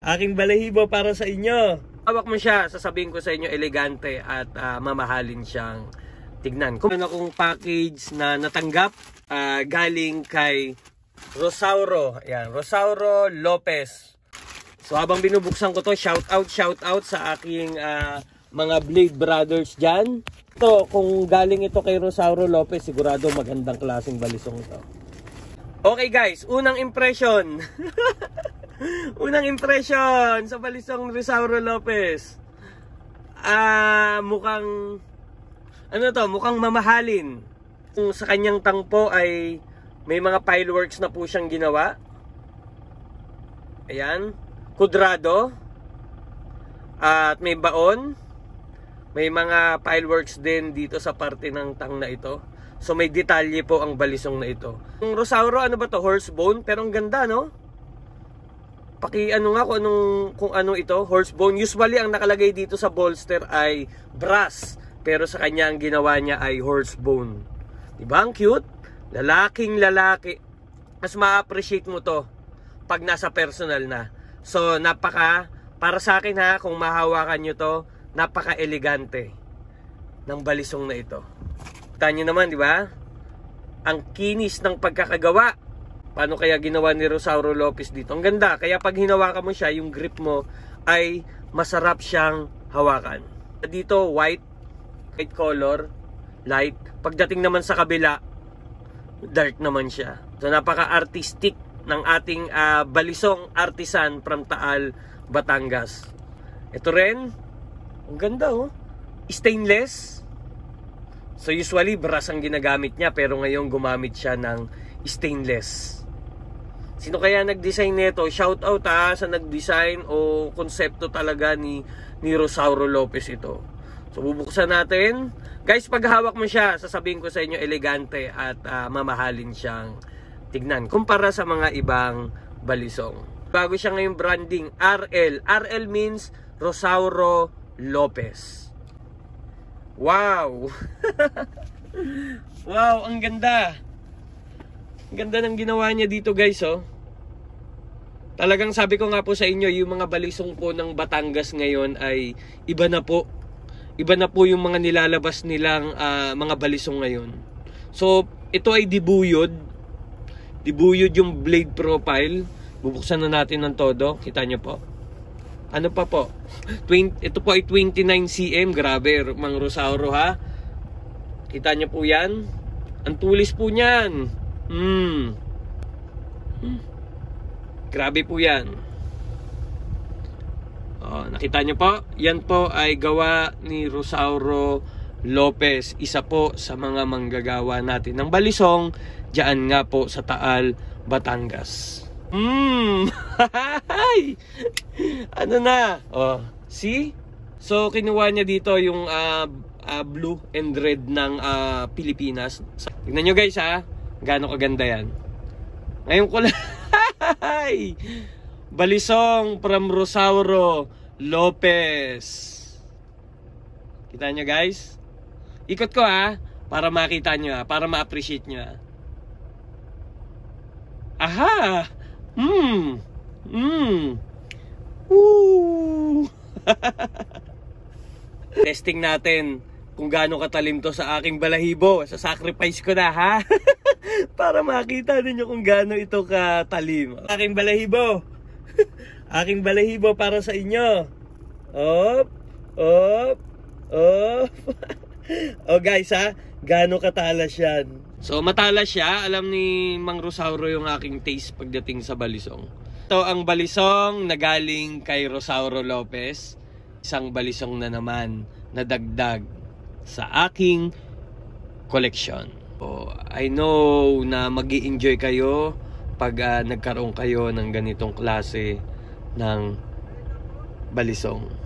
Aking balahibo para sa inyo. Hawak mo siya, sasabihin ko sa inyo, elegante at mamahalin siyang tignan. Kung ano akong package na natanggap galing kay Rosauro. Ayan, Rosauro Lopez. So habang binubuksan ko to, shout out sa aking mga Blade Brothers dyan. Ito, kung galing ito kay Rosauro Lopez, sigurado magandang klaseng balisong ito. Okay guys, unang impression. Unang impression sa balisong Rosauro Lopez. Mukhang mukhang mamahalin. Kung sa kanyang tangpo ay may mga pileworks na po siyang ginawa. Ayan, kudrado. At may baon. May mga pileworks din dito sa parte ng tang na ito. So may detalye po ang balisong na ito. Yung Rosauro, ano ba to? Horse bone, pero ang ganda, no? Paki-ano nga kung ano ito, horse bone. Usually ang nakalagay dito sa bolster ay brass, pero sa kanya ang ginawa niya ay horse bone. Diba ang cute? Lalaking lalaki. Mas ma-appreciate mo to pag nasa personal na. So para sa akin ha, kung mahawakan nyo to, napaka-elegante ng balisong na ito. Kita nyo naman, di ba? Ang kinis ng pagkakagawa. Paano kaya ginawa ni Rosauro Lopez dito? Ang ganda. Kaya pag hinawakan mo siya, yung grip mo ay masarap siyang hawakan. Dito, white color, light. Pagdating naman sa kabila, dark naman siya. So, napaka-artistic ng ating balisong artisan from Taal, Batangas. Ito rin, ang ganda oh. Stainless. So usually brass ang ginagamit niya, pero ngayon gumamit siya ng stainless. Sino kaya nag-design nito? Shout out sa nag-design o konsepto talaga ni Rosauro Lopez ito. So bubuksan natin. Guys, pag hawak mo siya, sasabihin ko sa inyo, elegante at mamahalin siyang tignan kumpara sa mga ibang balisong. Bago siya ngayong branding, RL. RL means Rosauro Lopez. Wow! Wow, ang ganda. Ang ganda ng ginawa niya dito guys, oh. Talagang sabi ko nga po sa inyo, yung mga balisong po ng Batangas ngayon ay iba na po. Iba na po yung mga nilalabas nilang mga balisong ngayon. So, ito ay dibuyod. Dibuyod yung blade profile. Bubuksan na natin ng todo. Kita nyo po. Ano pa po? Ito po ay 29 cm. Grabe, Mang Rosauro ha. Kita nyo po yan. Ang tulis po niyan. Grabe po yan. Nakita nyo po? Yan po ay gawa ni Rosauro Lopez. Isa po sa mga manggagawa natin ng balisong. Diyan nga po sa Taal, Batangas. Ano na? See? So kinuha niya dito yung blue and red ng Pilipinas. Tingnan nyo guys ha, gaano kaganda yan. Ngayon ko lang balisong from Rosauro Lopez. Kita nyo guys? Ikot ko ha, para makita nyo ha, para ma-appreciate nyo ha. Aha! Testing natin kung gaano katalim to sa aking balahibo. Sa sacrifice ko na ha. Para makita ninyo kung gaano ito katalim. Aking balahibo. Aking balahibo para sa inyo. Op. O guys ha, gaano katalas yan. So matalas siya. Alam ni Mang Rosauro yung aking taste pagdating sa balisong. Ito ang balisong na galing kay Rosauro Lopez. Isang balisong na naman na dagdag sa aking collection. So, I know na mag-i-enjoy kayo pag nagkaroon kayo ng ganitong klase ng balisong.